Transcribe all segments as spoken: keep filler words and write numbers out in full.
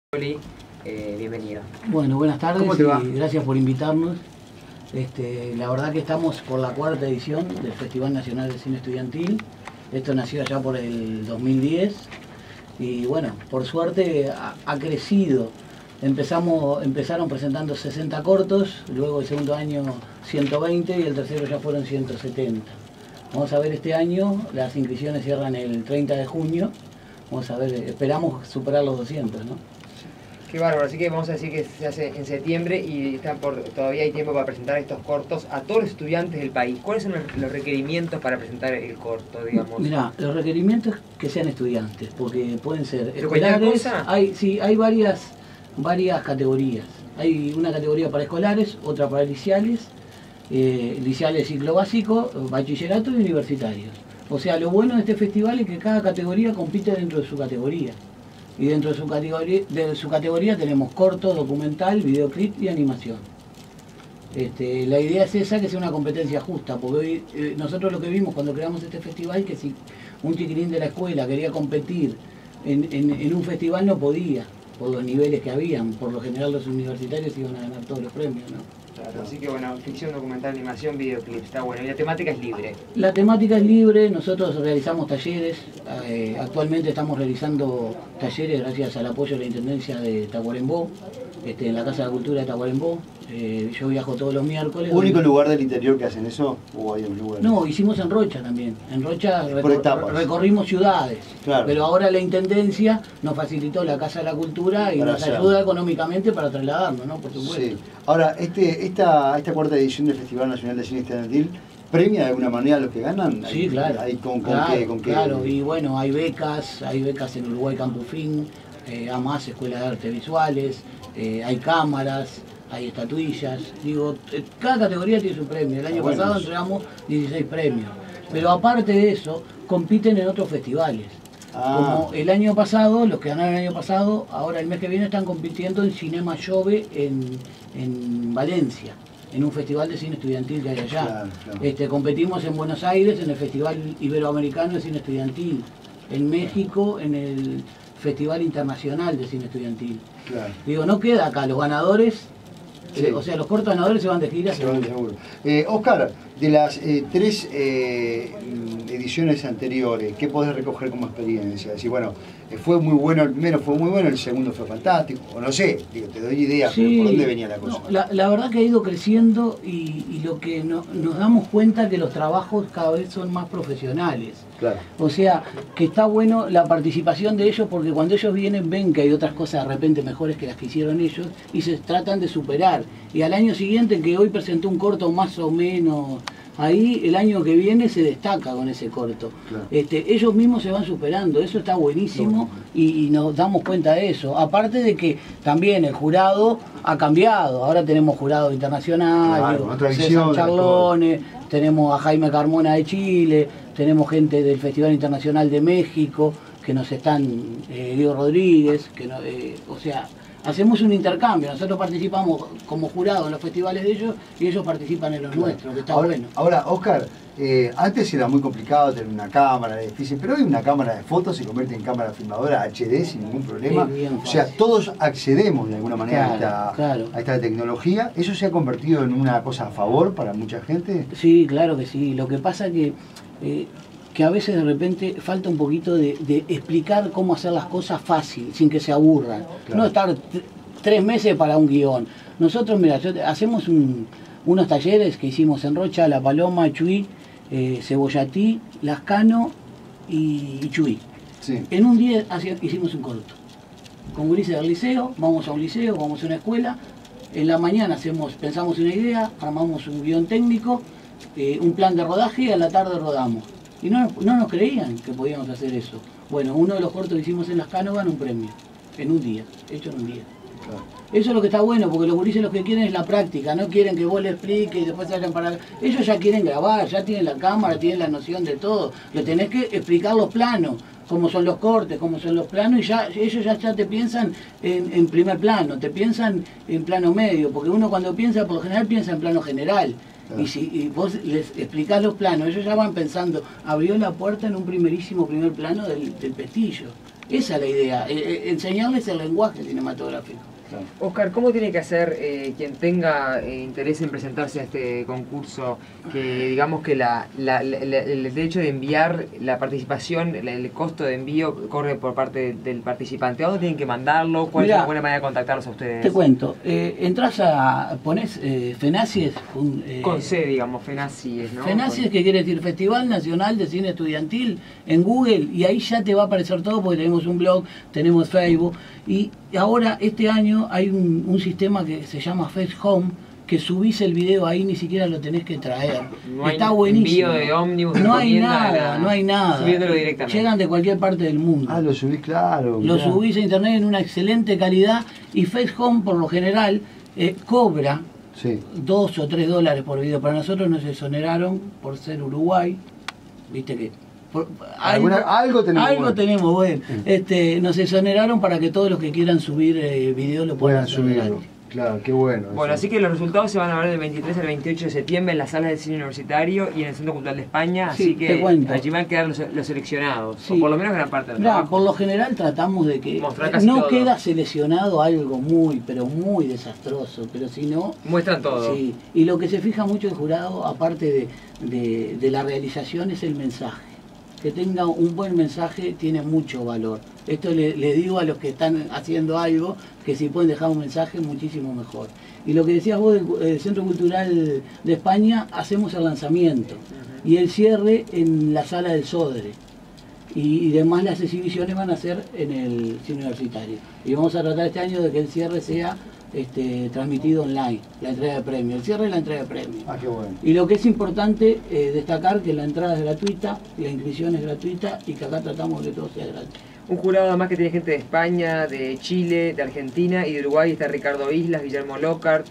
Eh, bienvenido. Bueno, buenas tardes. ¿Cómo te va? Y gracias por invitarnos. Este, la verdad que estamos por la cuarta edición del Festival Nacional de Cine Estudiantil. Esto nació allá por el dos mil diez y bueno, por suerte ha, ha crecido. Empezamos, empezaron presentando sesenta cortos, luego el segundo año ciento veinte y el tercero ya fueron ciento setenta. Vamos a ver este año, las inscripciones cierran el treinta de junio. Vamos a ver, esperamos superar los doscientos, ¿no? Qué bárbaro, así que vamos a decir que se hace en septiembre y están por, todavía hay tiempo para presentar estos cortos a todos los estudiantes del país. ¿Cuáles son los, los requerimientos para presentar el corto, digamos? Mira, los requerimientos es que sean estudiantes, porque pueden ser ¿Pero cualquier escolares. cosa? Hay, sí, hay varias, varias categorías. Hay una categoría para escolares, otra para liciales, eh, liciales ciclo básico, bachillerato y universitarios. O sea, lo bueno de este festival es que cada categoría compite dentro de su categoría. Y dentro de su categoría, de su categoría tenemos corto, documental, videoclip y animación. Este, la idea es esa, que sea una competencia justa, porque hoy, eh, nosotros lo que vimos cuando creamos este festival, que si un chiquirín de la escuela quería competir en, en, en un festival no podía, por los niveles que habían. Por lo general los universitarios iban a ganar todos los premios, ¿no? Claro, así que bueno, ficción, documental, animación, videoclip, está bueno. Y la temática es libre. La temática es libre, nosotros realizamos talleres, eh, actualmente estamos realizando talleres gracias al apoyo de la Intendencia de Tacuarembó, este, en la Casa de la Cultura de Tacuarembó. Eh, yo viajo todos los miércoles. ¿Único lugar del interior que hacen eso o hay un lugar? No, hicimos en Rocha también. En Rocha Por recor etapas. recorrimos ciudades, Claro. Pero ahora la Intendencia nos facilitó la Casa de la Cultura y Para nos hacer. ayuda económicamente para trasladarnos, ¿no? Por supuesto. Sí. Ahora, este, esta, esta cuarta edición del Festival Nacional de Cine Estudiantil, ¿premia de alguna manera a los que ganan? Sí, ¿Hay, claro. hay con, con claro, qué, con qué? claro, y bueno, hay becas, hay becas en Uruguay Campufín, eh, AMAS, Escuela de Artes Visuales, eh, hay cámaras, hay estatuillas. Digo, eh, cada categoría tiene su premio. El año Bueno, pasado eso. entregamos dieciséis premios. Pero aparte de eso, compiten en otros festivales. Ah. Como el año pasado, los que ganaron el año pasado, ahora el mes que viene están compitiendo en Cinema Jove en, en Valencia, en un festival de cine estudiantil que hay allá. Claro, claro. Este, competimos en Buenos Aires en el Festival Iberoamericano de Cine Estudiantil, en México en el Festival Internacional de Cine Estudiantil. Claro. Digo, no queda acá, los ganadores, Sí. eh, o sea, los cortos ganadores se van de gira. Se van seguro. Eh, Oscar, de las eh, tres eh, ediciones anteriores, ¿qué podés recoger como experiencia? Decir, bueno, eh, fue muy bueno el primero, fue muy bueno, el segundo fue fantástico, o no sé, digo, te doy idea, Sí, pero ¿por dónde venía la cosa? no, la, la verdad que ha ido creciendo y, y lo que no, nos damos cuenta que los trabajos cada vez son más profesionales. Claro. O sea, que está bueno la participación de ellos porque cuando ellos vienen ven que hay otras cosas de repente mejores que las que hicieron ellos y se tratan de superar. Y al año siguiente, que hoy presentó un corto más o menos ahí, el año que viene se destaca con ese corto. Claro. Este, ellos mismos se van superando, eso está buenísimo y, y nos damos cuenta de eso. Aparte de que también el jurado ha cambiado, ahora tenemos jurado internacional, Claro, digo, otra César visión de Charlone, tenemos a Jaime Carmona de Chile, tenemos gente del Festival Internacional de México, que nos están, eh, Diego Rodríguez, que no, eh, o sea, hacemos un intercambio, nosotros participamos como jurado en los festivales de ellos y ellos participan en los Claro. nuestros, que está ahora, bueno. Ahora, Oscar, eh, antes era muy complicado tener una cámara, era difícil, pero hoy una cámara de fotos se convierte en cámara filmadora H D sin ningún problema. Sí, bien o sea, fácil. todos accedemos de alguna manera Claro, a, esta, claro. a esta tecnología. ¿Eso se ha convertido en una cosa a favor para mucha gente? Sí, claro que sí. Lo que pasa que, eh, que a veces de repente falta un poquito de, de explicar cómo hacer las cosas fácil, sin que se aburran. Claro. No estar t- tres meses para un guión. Nosotros, mira, yo te- hacemos un- unos talleres que hicimos en Rocha, La Paloma, Chuy, eh, Cebollatí, Lascano y, y Chuy. Sí. En un día hacía- hicimos un corto. Con gurises del liceo, vamos a un liceo, vamos a una escuela. En la mañana hacemos, pensamos una idea, armamos un guión técnico, eh, un plan de rodaje y a la tarde rodamos. Y no, no nos creían que podíamos hacer eso. Bueno, uno de los cortos que hicimos en Lascano ganó un premio, en un día, hecho en un día. Claro. Eso es lo que está bueno, porque los gurises lo que quieren es la práctica, no quieren que vos le expliques y después se vayan para... Ellos ya quieren grabar, ya tienen la cámara, tienen la noción de todo. Le tenés que explicar los planos, cómo son los cortes, cómo son los planos, y ya ellos ya, ya te piensan en, en primer plano, te piensan en plano medio, porque uno cuando piensa, por lo general piensa en plano general. Claro. Y si y vos les explicás los planos, ellos ya van pensando, abrió la puerta en un primerísimo primer plano del, del pestillo. Esa es la idea, eh, enseñarles el lenguaje cinematográfico. Claro. Oscar, ¿cómo tiene que hacer eh, quien tenga eh, interés en presentarse a este concurso? Que digamos que la, la, la, la, el derecho de enviar, la participación, el, el costo de envío corre por parte del participante. ¿A dónde tienen que mandarlo? ¿Cuál Mirá, es la buena manera de contactarlos a ustedes? Te cuento, eh, entras a, pones eh, FENACIES. Un, eh, Con C, digamos, FENACIES, ¿no? FENACIES, Con... que quiere decir Festival Nacional de Cine Estudiantil, en Google, y ahí ya te va a aparecer todo porque tenemos un blog, tenemos Facebook, y ahora este año hay un, un sistema que se llama Fest Home, que subís el video ahí, ni siquiera lo tenés que traer. No hay Está buenísimo. Envío de ómnibus, no hay nada, nada, no hay nada. Subiéndolo directamente. Llegan de cualquier parte del mundo. Ah, lo subís, claro. Lo mirá. subís a internet en una excelente calidad, y Fest Home por lo general eh, cobra sí. dos o tres dólares por video. Para nosotros nos exoneraron por ser Uruguay. Viste que por, Alguna, algo, algo tenemos. Algo bueno. tenemos, bueno. Este, nos exoneraron para que todos los que quieran subir eh, video lo puedan, puedan subirlo. Claro, qué bueno. Bueno, eso. así que los resultados se van a ver del veintitrés al veintiocho de septiembre en las salas del cine universitario y en el Centro Cultural de España, sí, así que allí van a quedar los, los seleccionados, sí. o por lo menos gran parte del Mirá, trabajo. por lo general tratamos de que no todo. Queda seleccionado algo muy, pero muy desastroso, pero si no... Muestran todo. Sí, y lo que se fija mucho el jurado, aparte de, de, de la realización, es el mensaje. Que tenga un buen mensaje tiene mucho valor. Esto le, le digo a los que están haciendo algo, que si pueden dejar un mensaje, muchísimo mejor. Y lo que decías vos del, del Centro Cultural de España, hacemos el lanzamiento y el cierre en la Sala del Sodre. Y, y demás las exhibiciones van a ser en el cine universitario. Y vamos a tratar este año de que el cierre sea este, transmitido online, la entrega de premios. El cierre y la entrega de premios. Ah, qué bueno. Y lo que es importante eh, destacar que la entrada es gratuita, la inscripción es gratuita y que acá tratamos de que todo sea gratis. Un jurado además que tiene gente de España, de Chile, de Argentina y de Uruguay. Está Ricardo Islas, Guillermo Lockhart,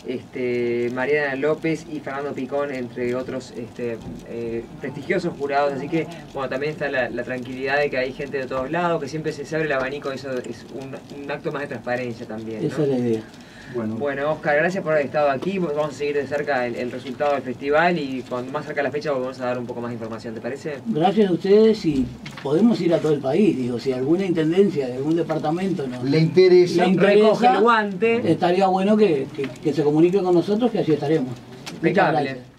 este, Mariana López y Fernando Picón, entre otros este, eh, prestigiosos jurados. Así que bueno, también está la, la tranquilidad de que hay gente de todos lados, que siempre se, se abre el abanico. Eso es un, un acto más de transparencia también, ¿no? Esa es la idea. Bueno. Bueno, Oscar, gracias por haber estado aquí. Vamos a seguir de cerca el, el resultado del festival y cuando más cerca la fecha vamos a dar un poco más de información, ¿te parece? Gracias a ustedes, y podemos ir a todo el país. Digo, si alguna intendencia de algún departamento nos le interesa, le interesa, recoge el guante. Estaría bueno que, que, que se comunique con nosotros, que así estaremos. Impecable.